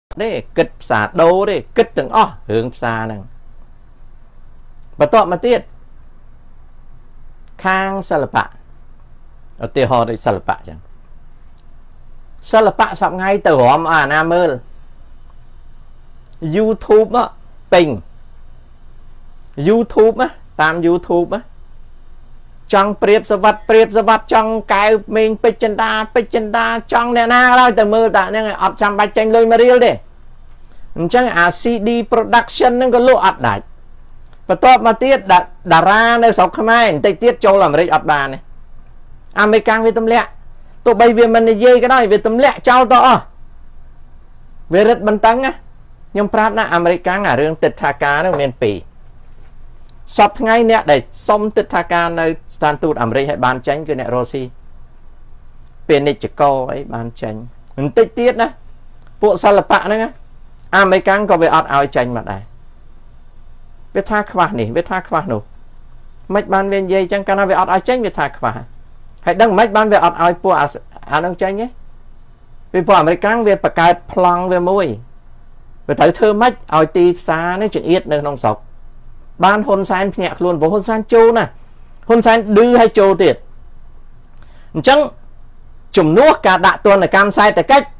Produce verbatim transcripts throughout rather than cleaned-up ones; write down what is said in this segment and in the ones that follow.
đấy kịch xả đâu đấy kịch từng ó hướng xa nè và tọa mà tiết khang sa lập bạ ở tiêu họ đấy sa lập bạ chẳng sa lập bạ sắp ngay từ hòm à nam mơ YouTube á bình YouTube á tam YouTube á trong priệp sa vật priệp sa vật trong cái mình bích chân đa bích chân đa trong nè na rồi từ mơ tạ nên ọp trăm bạch tranh lôi mà riêng đi chẳng à xê đê production nó có lộ ọt đại và tốt mà tiết đã đã ra nơi sọc khám ai tây tiết châu làm rich ọt bà này American về tâm lẹ tụi bây vì mình dây cái đó về tâm lẹ trao to về rất bần tăng á nhưng prap na American là riêng tịch thà cá nó miền Pì sắp ngay nè để xong tịch thà cá nơi stan tụt American hay ban tranh cái nè Rossi bên này chỉ có ấy ban tranh tây tiết á bộ sao là bạ nữa American có về ọt áo tranh mặt này biết tha khoa này biết tha khoa nụ mạch ban bên dây chẳng cần về ọt áo tranh biết tha khoa hãy đăng mạch ban về ọt áo của áo nông tranh nhé vì bộ American về bạc cài plong về môi về thấy thơ mạch áo tì xa nó chuyện ít nơi nông sọc ban hôn san nhẹ luôn vô hôn san châu nè hôn san đưa hay châu tiệt chẳng chùm nuốt cả đại tuần là cam sai tại cách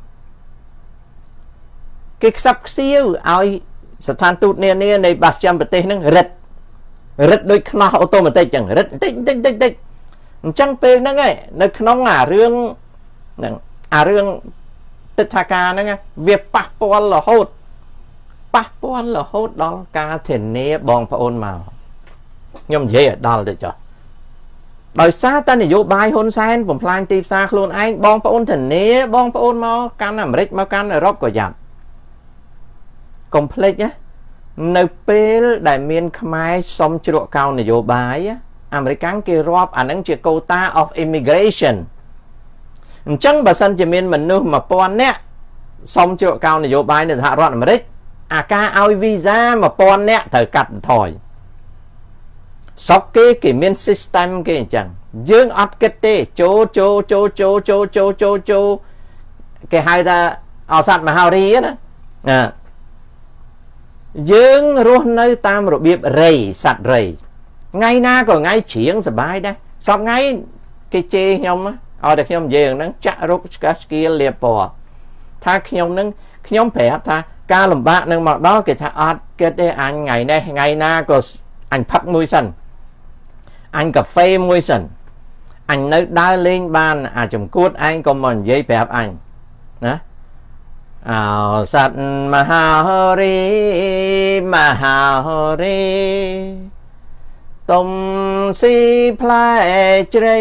cái sắp siêu ai sẽ than tụt nè nè này bát trăm bát tê nó rệt rệt đôi nó ô tô mà tê chẳng rệt tích tích tích tích chẳng pe nó nghe nó nó à riêng à riêng tích thà ca nó nghe việc passport là hốt passport là hốt đó ca thể nè bong phải ôn màu nhưng dễ ở đó được cho đời xa ta này vô bài hôn senผม plan ទីផ្សារ ខ្លួនឯង បងប្អូនធានា បងប្អូន មក កាន់ អាមេរិក មក កាន់ អឺរ៉ុប ក៏ យ៉ាប់ complex ណា នៅ ពេល ដែល មាន ខ្មែរ សុំ ជ្រក់ កោន នយោបាយ អាមេរិក គេ រាប់ អានឹង ជា quota of immigration អញ្ចឹង បើ សិន ជា មាន មនុស្ស một nghìn នាក់ សុំ ជ្រក់ កោន នយោបាយ នៅ សហរដ្ឋ អាមេរិក អា ការ ឲ្យ visa một nghìn នាក់ ត្រូវ កាត់ បន្ថយ សក់គេគេមាន system គេអញ្ចឹងយើងអត់គិតទេចូលចូលចូលចូលចូលចូលចូលចូលគេហៅថាអសត្វមហារីណាយើងរស់នៅតាមរបៀបរៃសត្វរៃថ្ងៃណាក៏ថ្ងៃជ្រៀងសបាយដែរសពថ្ងៃគេជេរខ្ញុំឲ្យតែខ្ញុំនិយាយហ្នឹងចាក់រុកស្កាស្គៀលលាពណ៌ថាខ្ញុំហ្នឹងខ្ញុំប្រាប់ថាការលំបាកនឹងមកដល់គេថាអត់គិតទេអញថ្ងៃនេះថ្ងៃណាក៏អញផឹកមួយសិនអញកាហ្វេមួយសិនអញនៅដើរលេងបានអាចង្គួតឯងក៏មកនិយាយប្រាប់អញណាអោសត្វមហារីមហារីតុំស៊ីផ្លែជ្រៃ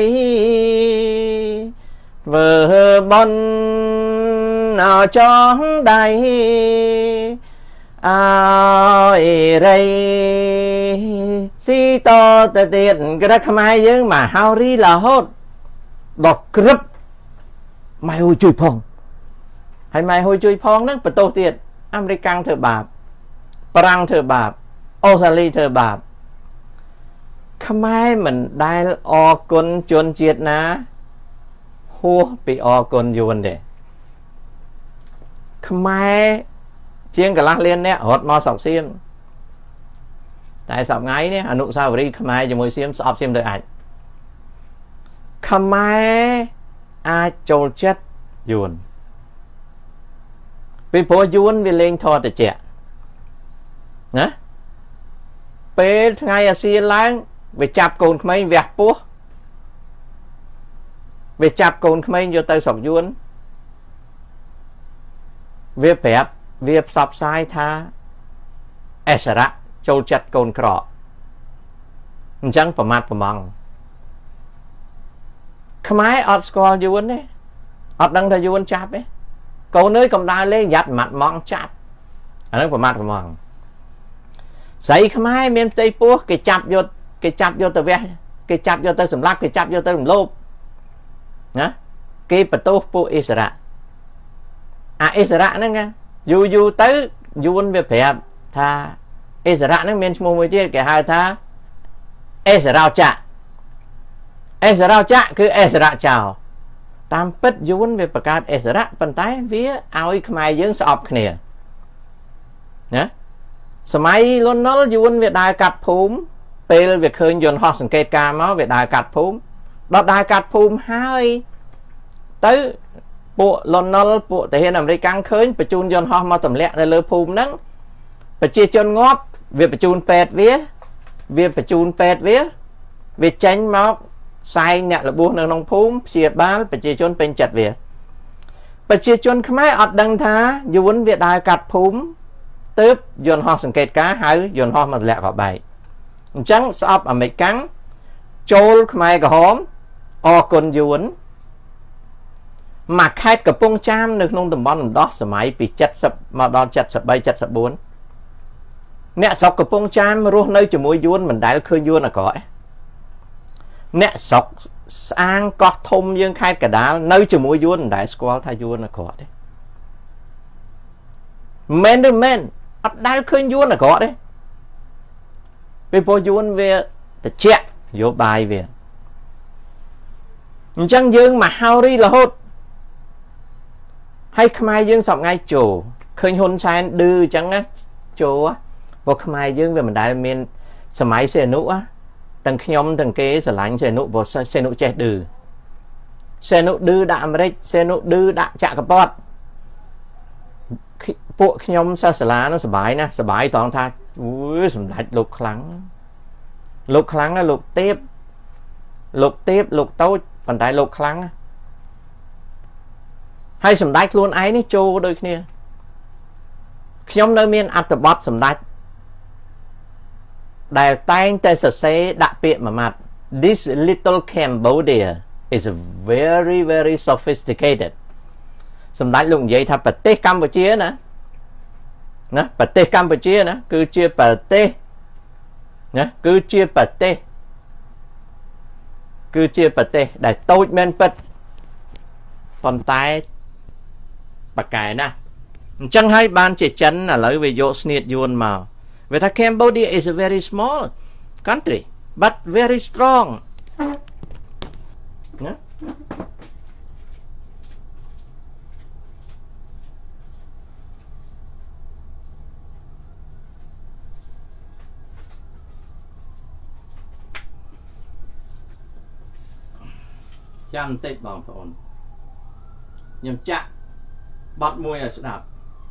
វើបនអោចងដៃអើយរៃស៊ីតទៅទៀតគេថាខ្មែរយើងមកហៅរីរហូតដល់ក្រឹបម៉ែហួយជួយផងហើយម៉ែហួយជួយផងហ្នឹងបន្ទោសទៀតអាមេរិកធ្វើបាបប្រាំងធ្វើបាបអូស្ត្រាលីធ្វើបាបខ្មែរមិនដែលអរគុណជនជាតិណាហួសពីអរគុណយួនទេខ្មែរជាងកន្លះលានអ្នករត់មកស្រុកសៀមតែសប្តាហ៍ថ្ងៃនេះអនុស្សាវរីយ៍ខ្មែរជាមួយសៀមស្អប់សៀមទៅអាចខ្មែរអាចចូលចិត្តយួនពីព្រោះយួនវាលេងធរតិចណាពេលថ្ងៃអាសៀនឡើងវាចាប់កូនក្មេងវះពោះវាចាប់កូនក្មេងយកទៅស្រុកយួនវាប្រាប់វាផ្សព្វផ្សាយថាអិសរៈចូលចិត្តកូនក្រអញ្ចឹងប្រមាថប្រមងខ្មែរអត់ស្គាល់យួនទេអត់ដឹងថាយួនចាប់ទេកូនអើយកំដៅលេងយ៉ាត់ម៉ាត់ម៉ងចាប់អាហ្នឹងប្រមាថប្រមងស្រីខ្មែរមានផ្ទៃពោះគេចាប់យកគេចាប់យកទៅវះគេចាប់យកទៅសម្លាប់គេចាប់យកទៅរំលោភណាគេបន្ទោសពួកអិសរៈអាអិសរៈហ្នឹងណាយូរយូរទៅយួនវាប្រាប់ថាអិសរៈហ្នឹងមានឈ្មោះមួយទៀតគេហៅថាអិសរោចៈអិសរោចៈគឺអិសរៈចោល tam pit yun về bạc ê sở rạ bàn tay vía ao khmai dương sọp khnia nháสมัยล้นนอลยวนเวียดได้กัดภูมิเปลเวียดเคยยนต์ฮอสังเกตการมาเวียดได้กัดภูมิดอดได้กัดภูมิให้tới ពួក លន់នល់ពួកតាហ៊ានអាមេរិកឃើញបញ្ជូនយន្តហោះមកទម្លាក់នៅលើភូមិហ្នឹងប្រជាជនងាប់វាបញ្ជូនពេទ្យវាវាបញ្ជូនពេទ្យវាវាចេញមកផ្សាយអ្នករបួសនៅក្នុងភូមិព្យាបាលប្រជាជនពេញចិត្តវាប្រជាជនខ្មែរអត់ដឹងថាយួនវាដើរកាត់ភូមិទើបយន្តហោះសង្កេតការហៅយន្តហោះមកទម្លាក់ក៏បែកអញ្ចឹងស្អប់អាមេរិកចូលខ្មែរក្រហមអរគុណយួនមកខេត្តកំពង់ចាមនៅក្នុងតំបន់រំដោះសម័យពី70មកដល់73 74អ្នកស្រុកកំពង់ចាមរស់នៅជាមួយយួនមិនដែលឃើញយួនអាក្រក់អ្នកស្រុកស្អាងកោះធំយើងខេត្តកដាលនៅជាមួយយួនមិនដែលស្គាល់ថាយួនអាក្រក់ទេមែនឬមែនអត់ដែលឃើញយួនអាក្រក់ទេពេលពោះយួនវាតិចយោបាយវាអញ្ចឹងយើងមកហៅរីរហូតហើយខ្មែរយើងសពថ្ងៃចូលឃើញហ៊ុនសែនឌឺអញ្ចឹងណាចូលព្រោះខ្មែរយើងវាមិនដែលមានសម័យសេនុទាំងខ្ញុំទាំងគេស្រឡាញ់សេនុព្រោះសេនុចេះឌឺសេនុឌឺដាក់អាមេរិកសេនុឌឺដាក់ចក្រពត្តិពួកខ្ញុំសិស្សសាលានោះសប្បាយណាស់សប្បាយតោះថាអូយសម្ដេចលោកខ្លាំងលោកខ្លាំងណាលោកទេពលោកទេពលោកតូចប៉ុន្តែលោកខ្លាំងណាហើយសម្ដេចខ្លួនឯងនេះចូលដូចគ្នាខ្ញុំនៅមានអត្ថបទសម្ដេចដែលតែងតែសរសេរដាក់ពាក្យមួយម៉ាត់ This little Cambodia is very very sophisticated សម្ដេចលោកនិយាយថាប្រទេសកម្ពុជាណាណាប្រទេសកម្ពុជាណាគឺជាប្រទេសណាគឺជាប្រទេសគឺជាប្រទេសដែលតូចមែនពិតប៉ុន្តែបកកែណាអញ្ចឹងហើយបានជាចិនឥឡូវវាយកស្នៀតយួនមកវាថា Cambodia is a very small country but very strong ណាចាំបន្តិចបងប្អូនខ្ញុំចាក់បទមួយឲ្យស្ដាប់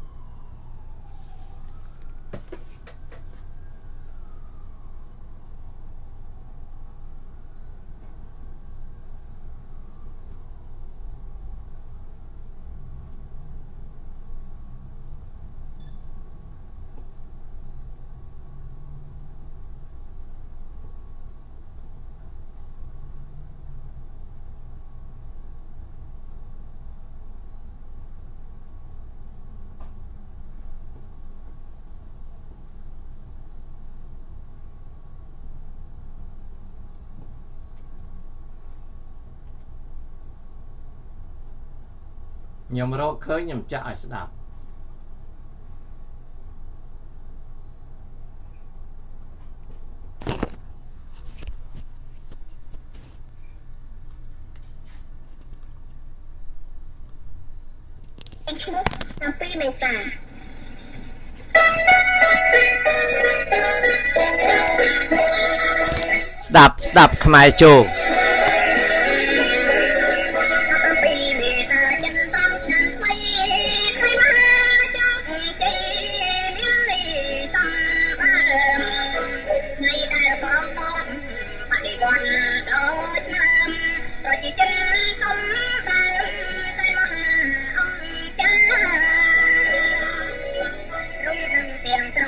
ខ្ញុំរកឃើញខ្ញុំចាក់ឲ្យស្ដាប់ឈ្មោះតាំងពីមេសាស្ដាប់ស្ដាប់ខ្មែរចូល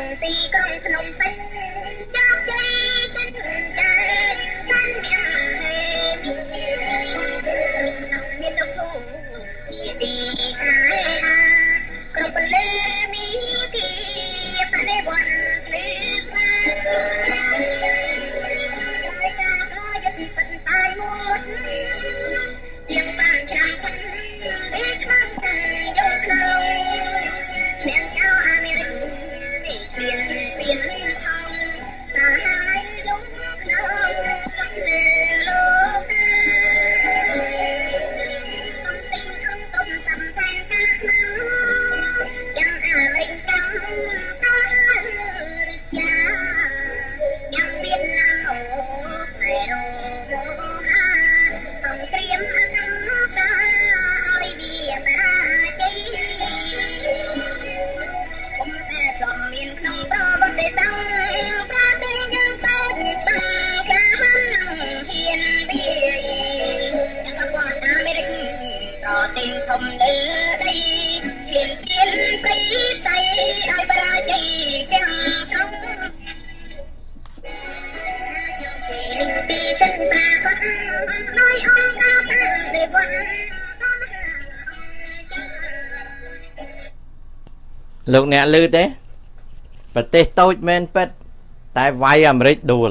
ក្នុងពេញចាំជ័យចិត្តតែកាន់មានលោកអ្នកលឺទេប្រទេសតូចមែនពិតតែវាយអាមេរិកដួល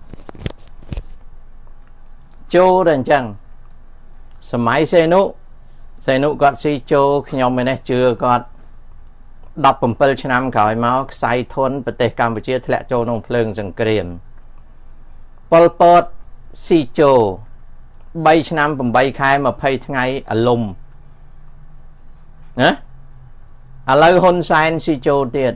ចូលតែអញ្ចឹងសម័យសេនុសេនុគាត់ស៊ីចូលខ្ញុំឯនេះជឿគាត់ដប់bảyឆ្នាំក្រោយមកខ្សែធនប្រទេសកម្ពុជាធ្លាក់ចូលក្នុងភ្លើងសង្គ្រាមប៉ុលពតស៊ីចូលបីឆ្នាំeightខែtwentyថ្ងៃអលុំណាឥឡូវហ៊ុនសែនស៊ីចូលទៀត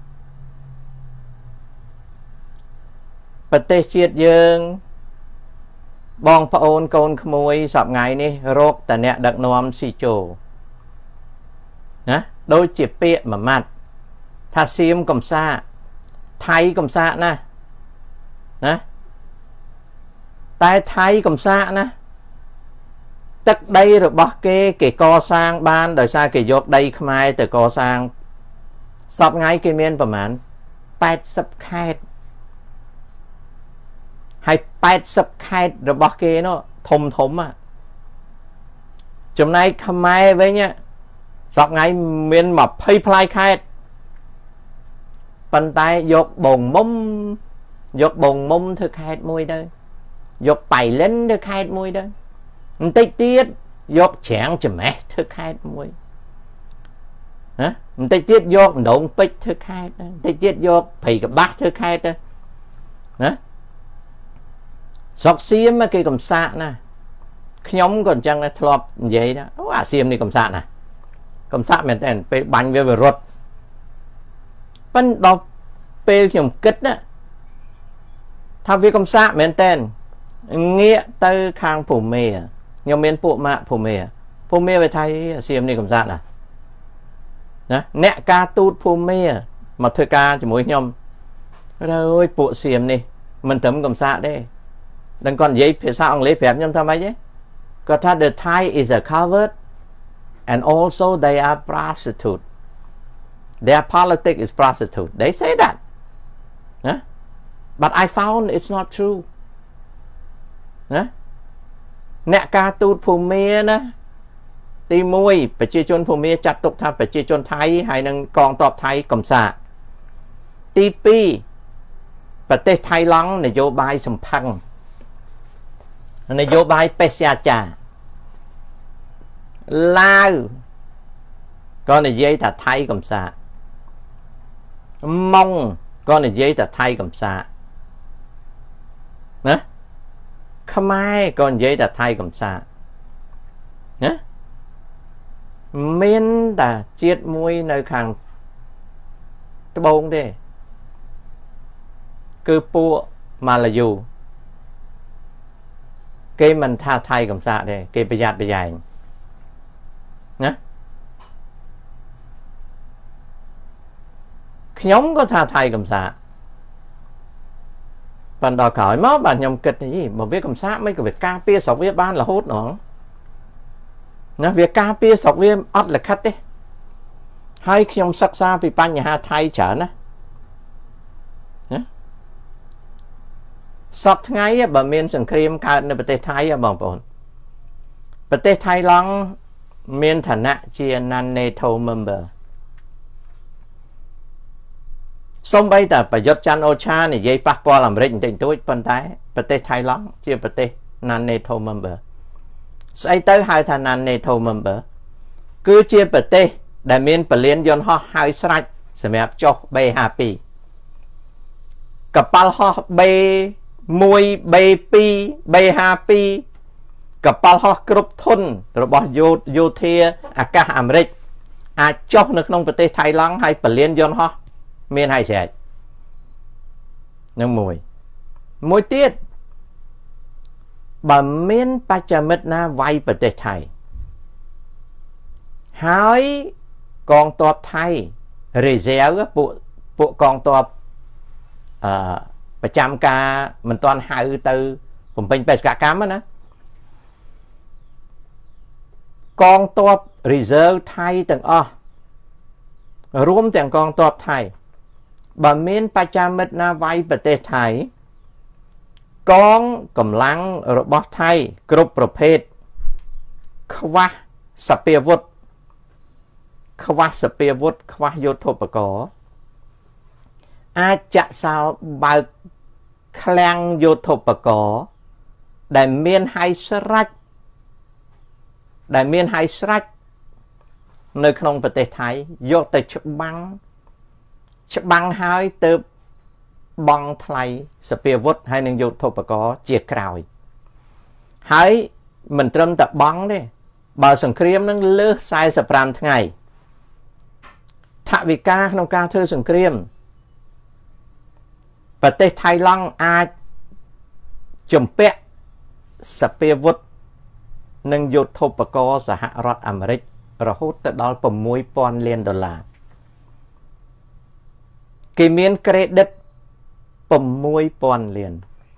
ប្រទេសជាតិយើងបងប្អូនកូនក្មួយសប្ថ្ងៃនេះរកតអ្នកដឹកនាំស៊ីចូលណាដូចជាពាក្យមួយម៉ាត់ថាសៀមកំសាថៃកំសាណាណាតែថៃកំសាណាទឹកដីរបស់គេគេកសាងបានដោយសារគេយកដីខ្មែរទៅកសាងសប្ថ្ងៃគេមានប្រមាណeightyខេត្តហើយeightyខេត្តរបស់គេនោះធំធំចំណែកខ្មែរវិញសប្ថ្ងៃមានtwentyផ្លាយខេត្តប៉ុន្តែយកបងមុំយកបងមុំធ្វើខេត្តមួយទៅយកបៃលិនធ្វើខេត្តមួយទៅបន្តិចទៀតយកច្រាំងច្មេះធ្វើខេត្តមួយណាបន្តិចទៀតយកម្ដងពេជ្រធ្វើខេត្តបន្តិចទៀតយកព្រៃកបាស់ធ្វើខេត្តទៅណាស្រុកសៀមគេកំសាកណាខ្ញុំក៏អញ្ចឹងដែរធ្លាប់និយាយណាអូអាសៀមនេះកំសាកណាកំសាកមែនតើពេលបាញ់វាវារត់ប៉ុន្តែដល់ពេលខ្ញុំគិតណាថាវាកំសាកមែនតើងាកទៅខាងភូមាខ្ញុំមានពួកម៉ាក់ភូមាភូមាវាថៃសៀមនេះកំសាកណាណាអ្នកការទូតភូមាមកធ្វើការជាមួយខ្ញុំរើយពួកសៀមនេះមិនត្រឹមកំសាកទេដល់គាត់និយាយភាសាអង់គ្លេសប្រាប់ខ្ញុំថាម៉េចទេគាត់ថា the Thai is a coward and also they are prostitute their politics is prostitute they say that huh? but I found it's not true ណាអ្នកការទូតភូមាណាទីoneប្រជាជនភូមាចាត់ទុកថាប្រជាជនថៃហើយនឹងកងទ័ពថៃកំសាកទីtwoប្រទេសថៃឡង់នយោបាយសំផឹងនយោបាយបេសយាចាឡាវក៏និយាយថាថៃកំសាកម៉ុងក៏និយាយថាថៃកំសាកណាខ្មែរក៏និយាយថាថៃកំសាកណាមានតែជាតិមួយនៅខាងត្បូងទេគឺពួកម៉ាឡាយូគេមិនថាថៃកំសាកទេគេប្រយ័ត្នប្រយែងណាខ្ញុំក៏ថាថៃកំសាកប៉ុន្តែក្រោយមកបាទខ្ញុំគិតនេះបើវាកំសាកមិនក៏វាការពារស្រុកវាបានរហូតហ្មងណាវាការពារស្រុកវាអត់លក្ខិតទេហើយខ្ញុំសិក្សាពីបញ្ហាថៃច្រើនណាណាសពថ្ងៃបើមានសង្គ្រាមកើតនៅប្រទេសថៃបងប្អូនប្រទេសថៃឡង់មានឋានៈជា non-NATO member សូម្បីតែប្រយុទ្ធច័ន្ទអូឆានិយាយប៉ះពាល់អាមេរិកបន្តិចបន្តួចប៉ុន្តែប្រទេសថៃឡង់ជាប្រទេស non-NATO member ស្អីទៅហៅថា non-NATO member គឺជាប្រទេសដែលមានពលានយន្តហោះហើយស្រេចសម្រាប់ចុះ B fifty-two កប៉ាល់ហោះ B one B two B fifty-two កប៉ាល់ហោះគ្រប់ធុនរបស់យោធាអាកាសអាមេរិកអាចចុះនៅក្នុងប្រទេសថៃឡង់ហើយពលានយន្តហោះមានហើយស្រេចនឹងមួយមួយទៀតបើមានបច្ចាមិត្តណាវាយប្រទេសថៃហើយកងទ័ពថៃ reserve ពួកពួកកងទ័ពអឺប្រចាំការមិនទាន់ហៅទៅបំពេញបេសកកម្មណាកងទ័ព reserve ថៃទាំងអស់រួមទាំងកងទ័ពថៃបើមានបច្ចាមិត្តណាវាយប្រទេសថៃកងកម្លាំងរបស់ថៃគ្រប់ប្រភេទខ្វះសពាវុធខ្វះសពាវុធខ្វះយុទ្ធោបករណ៍អាចចាក់សោបើកឃ្លាំងយុទ្ធោបករណ៍ដែលមានហើយស្រេចដែលមានហើយស្រេចនៅក្នុងប្រទេសថៃយកទៅច្បាំងច្បាំងហើយទៅបង់ថ្លៃសពាវុធហើយនឹងយុទ្ធោបករណ៍ជាក្រោយហើយមិនត្រឹមតែបង់ទេបើសង្គ្រាមនឹងលើសสี่สิบห้าថ្ងៃថវិកាក្នុងការធ្វើសង្គ្រាមប្រទេសថៃឡង់អាចជំពាក់សពាវុធនិងយុទ្ធោបករណ៍សហរដ្ឋអាមេរិករហូតទៅដល់sáu nghìnលានដុល្លារគេមាន credit sáu nghìnលាន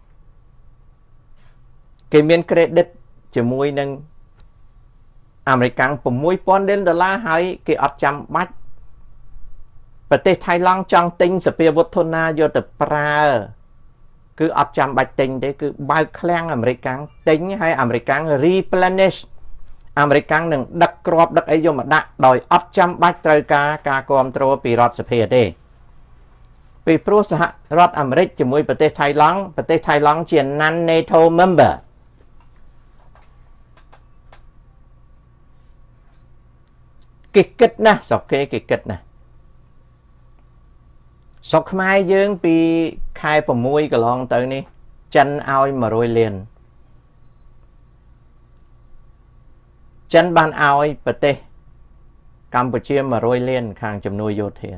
គេមាន credit ជាមួយនឹងអាមេរិកsáu nghìnលានដុល្លារហើយគេអត់ចាំបាច់ប្រទេសថៃឡង់ចង់ទិញសពាវុធធនណាយកទៅប្រើគឺអត់ចាំបាច់ទិញទេគឺបើកឃ្លាំងអាមេរិកទិញហើយអាមេរិក replenish អាមេរិកនឹងដឹកគ្រាប់ដឹកអីយកមកដាក់ដោយអត់ចាំបាច់ត្រូវការការគ្រប់គ្រងពីរដ្ឋសភាទេពីព្រោះសហរដ្ឋអាមេរិកជាមួយប្រទេសថៃឡង់ប្រទេសថៃឡង់ជា non NATO member គេគិតណាស់ស្រុកគេគេគិតណាស់ស្រុកខ្មែរយើងពីខែsáuកន្លងទៅនេះចិនឲ្យmột trămលានចិនបានឲ្យប្រទេសកម្ពុជាmột trămលានខាងជំនួយយោធា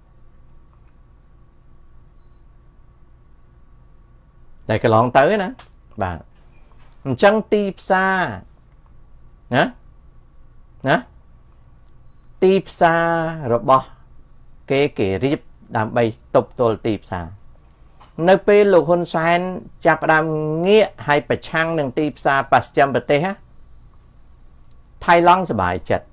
តែកន្លងទៅណាបាទអញ្ចឹងទីផ្សារណាណាទីផ្សាររបស់គេគេរៀបដើម្បីទប់ទល់ទីផ្សារនៅពេលលោកហ៊ុនសែនចាប់ផ្ដើមងាកឲ្យប្រឆាំងនឹងទីផ្សារបស្ចិមប្រទេសថៃឡង់សบายចិត្ត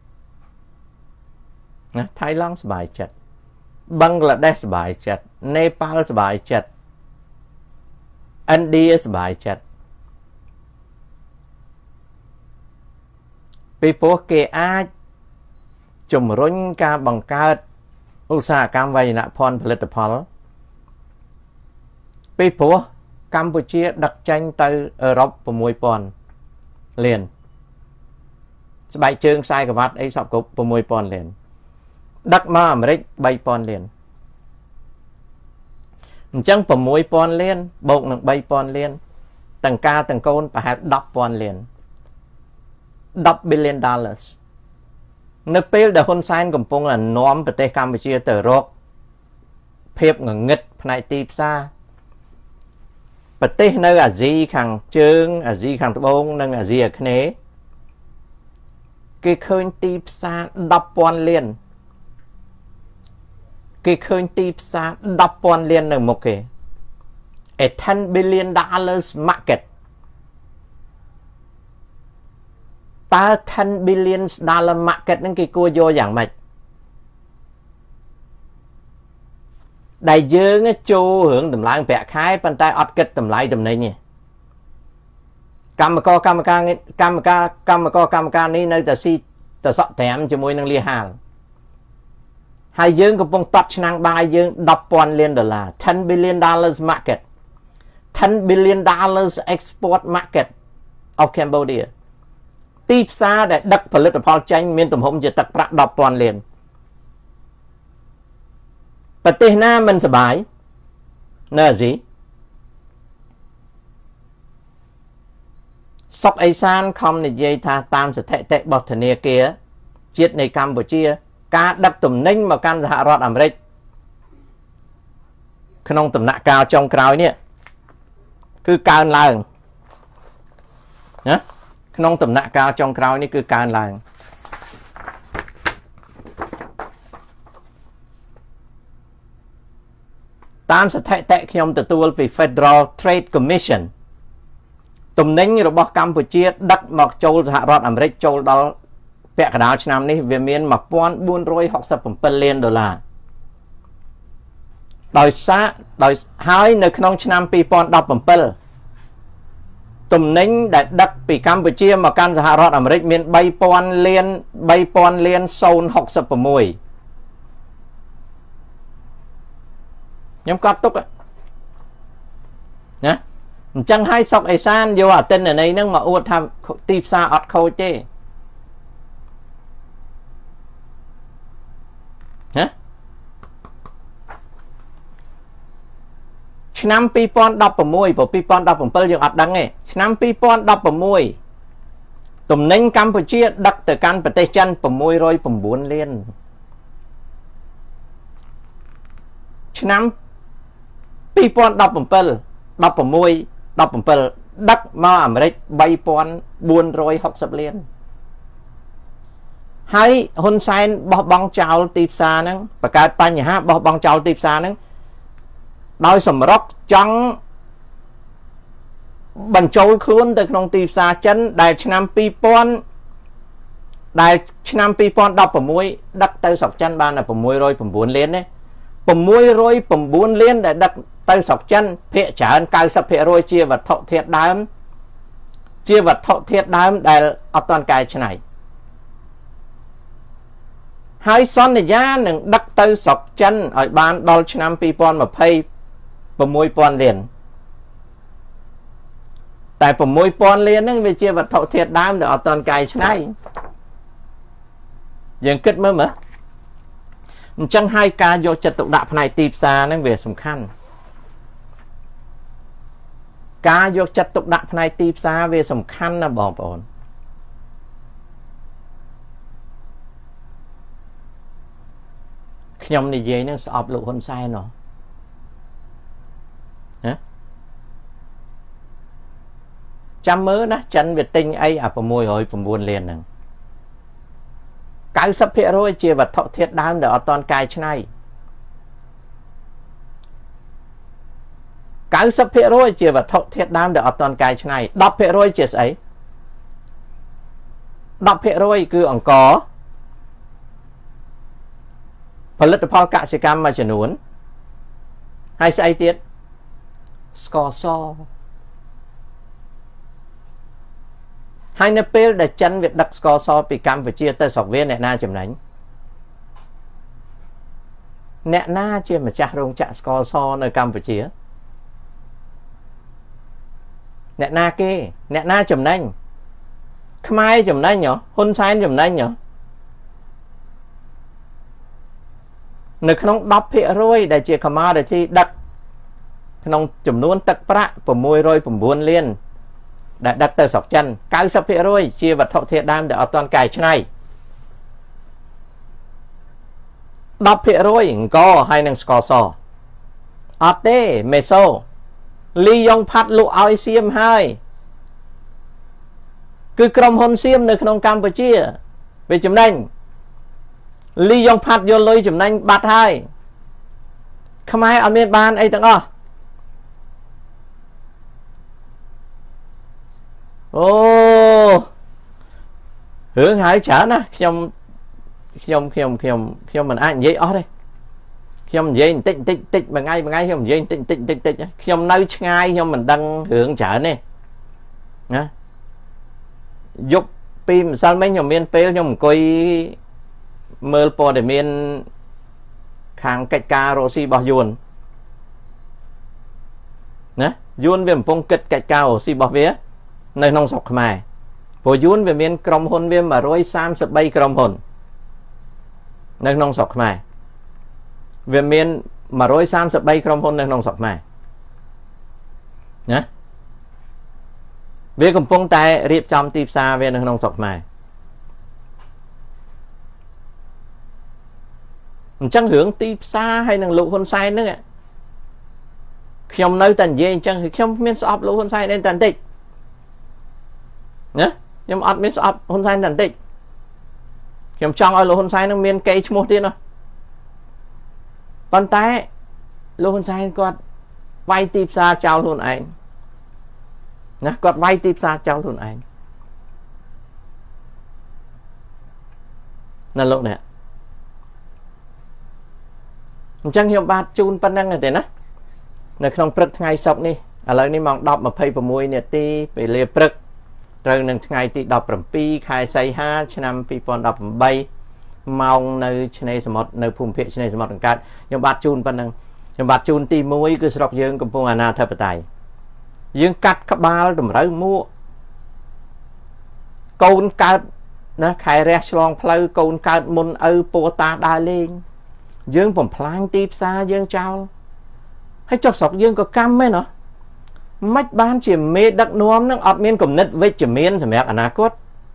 ណាថៃឡង់សบายចិត្តបឹងក្លាដេសសบายចិត្តនេប៉ាល់សบายចិត្តឥណ្ឌាសบายចិត្តពីព្រោះគេអាចជំរុញការបង្កើតឧស្សាហកម្មវាយនភ័ណ្ឌផលិតផលពីព្រោះកម្ពុជាដឹកចេញទៅអឺរ៉ុបsáu nghìnលានស្បែកជើងខ្សែក្រវ៉ាត់អីសពគ្រប់sáu nghìnលានដឹកមកអាមេរិក三nghìnលានអញ្ចឹងsáu nghìnលានបូកនឹង三nghìnលានទាំងការទាំងកូនប្រហែលដប់ពាន់លានដប់ billion dollars នៅពេលដែលហ៊ុនសែនកំពុងនាំប្រទេសកម្ពុជាទៅរកភាពងងឹតផ្នែកទីផ្សារប្រទេសនៅអាស៊ីខាងជើងអាស៊ីខាងត្បូងនិងអាស៊ីអាគ្នេយ៍គេឃើញទីផ្សារដប់ពាន់លានគេឃើញទីផ្សារដប់ពាន់លាននៅមុខគេ a ten billion dollars market តើten billion dollar market ហ្នឹងគេគួរយកយ៉ាងម៉េចដែលយើងចូលរឿងតម្លើងប្រាក់ខែប៉ុន្តែអត់គិតតម្លៃតំណែងទេកម្មករកម្មការកម្មការកម្មករកម្មការនេះនៅតែស៊ីតែសក់ត្រាំជាមួយនឹងលាហាលហើយយើងកំពុងតត់ឆ្នាំងបាយយើងដប់ពាន់លានដុល្លារten billion dollars market ten billion dollars export market of Cambodia ទីផ្សារដែលដឹកផលិតផលចេញមានទំហំជាទឹកប្រាក់ដប់ពាន់លានប្រទេសណាមិនសบายនៅអាស៊ីសុកអេសានខំនិយាយថាតាមស្ថិតិរបស់ធនាគារជាតិនៃកម្ពុជាការដឹកទំនិញមកកាន់សហរដ្ឋអាមេរិកក្នុងដំណាក់កាលចុងក្រោយនេះគឺកើនឡើងណាក្នុងដំណាក់កាលចុងក្រោយនេះគឺកើនឡើងតាមស្ថិតិខ្ញុំទទួលពី Federal Trade Commission ទំនិញរបស់កម្ពុជាដឹកមកចូលសហរដ្ឋអាមេរិកចូលដល់ពាក់កណ្ដាលឆ្នាំនេះវាមានmột nghìn bốn trăm sáu mươi bảyលានដុល្លារដោយសារដោយហើយនៅក្នុងឆ្នាំពីរពាន់ដប់bảyទំនិញដែលដឹកពីកម្ពុជាមកកាន់សហរដ្ឋអាមេរិកមានba nghìnលានba nghìnលានศูนย์หกสิบหกខ្ញុំកត់ទុកណាអញ្ចឹងហើយសុកអេសានយកអតិនន័យហ្នឹងមកអួតថាទីផ្សារអត់ខូចទេណាឆ្នាំពីរពាន់ដប់៦ព្រោះពីរពាន់ដប់bảyយើងអត់ដឹងទេឆ្នាំពីរពាន់ដប់៦ទំនិញកម្ពុជាដឹកទៅកាន់ប្រទេសចិន6០៩លានឆ្នាំពីរពាន់ដប់bảy 16 17ដឹកមកអាមេរិកba nghìn bốn trăm sáu mươiលានហើយហ៊ុនសែនបោះបង់ចោលទីផ្សារហ្នឹងបង្កើតបញ្ហាបោះបង់ចោលទីផ្សារហ្នឹងដោយសម្រុកចង់បញ្ចូលខ្លួនទៅក្នុងទីផ្សារចិនដែលឆ្នាំពីរពាន់ដែលឆ្នាំពីរពាន់ដប់៦ដឹកទៅស្រុកចិនបានតែ6០៩លានទេ6០៩លានដែលដឹកទៅស្រុកចិនភាគច្រើន九十%ជាវត្ថុធាតុដើមជាវត្ថុធាតុដើមដែលអត់ទាន់កែច្នៃហើយសន្យានឹងដឹកទៅស្រុកចិនឲ្យបានដល់ឆ្នាំពីរពាន់ยี่สิบ sáu nghìnលានតែ sáu nghìnលានហ្នឹងវាជាវត្ថុធាតុដើមដែលអត់ទាន់កែច្នៃយើងគិតមើលមើលអញ្ចឹងហើយការយកចិត្តទុកដាក់ផ្នែកទីផ្សារហ្នឹងវាសំខាន់ការយកចិត្តទុកដាក់ផ្នែកទីផ្សារវាសំខាន់ណាបងប្អូនខ្ញុំនិយាយនឹងស្អប់លោកហ៊ុនសែនហ៎ណាចាំមើលណាចិនវាទិញអីអា6០៩លានហ្នឹង九十%ជាវត្ថុធាតុដើមដែលអត់ទាន់កែច្នៃ九十%ជាវត្ថុធាតុដើមដែលអត់ទាន់កែច្នៃ十%ជាស្អី十%គឺអង្ករផលិតផលកសិកម្មមួយចំនួនហើយស្អីទៀតស្ករសហើយនៅពេលដែលចិនវាដឹកស្ករសពីកម្ពុជាទៅស្រុកវាអ្នកណាចំណេញអ្នកណាជាម្ចាស់រោងចក្រស្ករសនៅកម្ពុជាអ្នកណាគេអ្នកណាចំណេញខ្មែរចំណេញហ៎ហ៊ុនសែនចំណេញហ៎នៅក្នុង十%ដែលជា commodity ដឹកក្នុងចំនួនទឹកប្រាក់6០៩លានដែលដឹកទៅស្រុកចិន九十%ជាវត្ថុធាតុដើមដែលអត់ទាន់កែច្នៃ十%អង្គរហើយនឹងស្ករសអត់ទេមេសូលីយ៉ុងផាត់លក់ឲ្យសៀមហើយគឺក្រុមហ៊ុនសៀមនៅក្នុងកម្ពុជាវាចំណេញលីយ៉ុងផាត់យកលុយចំណេញបាត់ហើយខ្មែរអត់មានបានអីទាំងអស់អូរឿងហើយច្រើនណាខ្ញុំខ្ញុំខ្ញុំខ្ញុំខ្ញុំមិនអាចនិយាយអស់ទេខ្ញុំនិយាយបន្តិចបន្តិចបន្តិចមួយថ្ងៃមួយថ្ងៃខ្ញុំនិយាយបន្តិចបន្តិចបន្តិចបន្តិចខ្ញុំនៅឆ្ងាយខ្ញុំមិនដឹងរឿងច្រើនទេណាយកពីម្សិលមិញខ្ញុំមានពេលខ្ញុំអង្គុយមើលព័ត៌មានខាងកិច្ចការរ៉ូស៊ីរបស់យួនណាយួនវាកំពុងគិតកិច្ចការរ៉ូស៊ីរបស់វានៅក្នុងស្រុកខ្មែរព្រោះយួនវាមានក្រុមហ៊ុនវាmột trăm ba mươi baក្រុមហ៊ុននៅក្នុងស្រុកខ្មែរវាមានmột trăm ba mươi baក្រុមហ៊ុននៅក្នុងស្រុកខ្មែរណាវាកំពុងតែរៀបចំទីផ្សារវានៅក្នុងស្រុកខ្មែរអញ្ចឹងរឿងទីផ្សារហើយនឹងលោកហ៊ុនសែនហ្នឹងខ្ញុំនៅតែនិយាយអញ្ចឹងខ្ញុំមានស្អប់លោកហ៊ុនសែនតែបន្តិចណាខ្ញុំអត់មានស្អប់ហ៊ុនសែនតែបន្តិចខ្ញុំចង់ឲ្យលោកហ៊ុនសែននឹងមានកេរ្តិ៍ឈ្មោះទៀតណាប៉ុន្តែលោកហ៊ុនសែនគាត់វាយទីផ្សារចោលខ្លួនឯងណាគាត់វាយទីផ្សារចោលខ្លួនឯងណាលោកនេះអញ្ចឹងខ្ញុំបាទជូនប៉ុណ្ណឹងទេណានៅក្នុងព្រឹកថ្ងៃសុក្រនេះឥឡូវនេះម៉ោង ដប់ ម្ភៃប្រាំមួយ នាទីពេលព្រឹកត្រូវនឹងថ្ងៃទី ដប់ប្រាំពីរ ខែសីហា ឆ្នាំ ពីរពាន់ដប់ប្រាំបី ម៉ោងនៅឆ្នេរសមុទ្រនៅភូមិភាគឆ្នេរសមុទ្រអង្កាត់ខ្ញុំបាទជូនប៉ុណ្ណឹងខ្ញុំបាទជូនទីមួយ គឺស្រុកយើងកំពុងអនាធិបតេយ្យយើងកាត់ក្បាលតម្រូវមួកកូនកើតណាខែរះឆ្លងផ្លូវកូនកើតមុនឪពោតាដើរលេងយើងបំផ្លាញទីផ្សារយើងចោលហើយចុះស្រុកយើងក៏កម្មមែនណោះមិនបានជាមេដឹកនាំនឹងអត់មានគំនិតវិជ្ជមានសម្រាប់អនាគត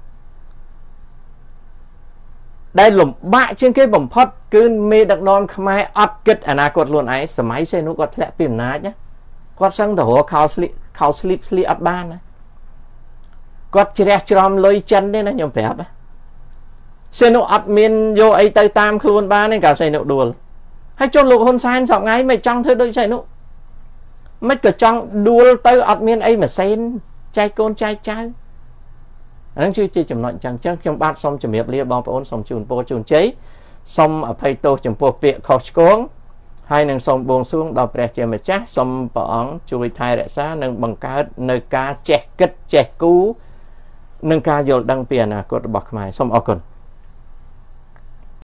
ដែលលំបាកជាងគេបំផុតគឺមេដឹកនាំខ្មែរអត់គិតអនាគតខ្លួនឯងសម័យសេនុគាត់ធ្លាក់ពីអំណាចណាគាត់សឹងទៅរកខោស្លីខោស្លីបស្លីអត់បានណាគាត់ជ្រះច្រំលុយចិនទេណាខ្ញុំប្រាប់សេនុអត់មានយកអីទៅតាមខ្លួនបានទេកាលសេនុដួលហើយចុះលោកហ៊ុនសែនសប្ងៃមិនចង់ធ្វើដូចសេនុមិនក៏ចង់ដួលទៅអត់មានអីម៉ាស៊ីនចែកកូនចែកចៅអានឹងគឺជាចំណុចអញ្ចឹងអញ្ចឹងខ្ញុំបាទសូមជម្រាបលាបងប្អូនសូមជូនពរជូនជ័យសូមអភ័យទោសចំពោះពាក្យខុសឆ្គងហើយនឹងសូមបួងសួងដល់ព្រះជាម្ចាស់សូមព្រះអង្គជួយថែរក្សានិងបង្កើតនៅការចេះគិតចេះគូរនិងការយល់ដឹងពីអនាគតរបស់ខ្មែរសូមអរគុណ